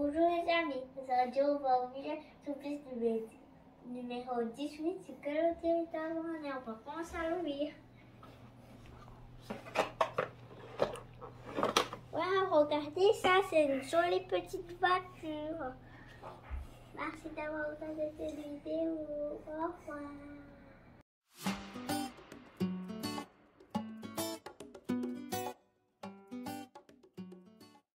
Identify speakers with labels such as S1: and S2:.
S1: Bonjour les amis, aujourd'hui on va ouvrir surprise numéro 18 sur quel territoire on est. On va commencer à l'ouvrir. Wow, regardez ça, c'est une jolie petite voiture. Merci d'avoir regardé cette vidéo. Au revoir.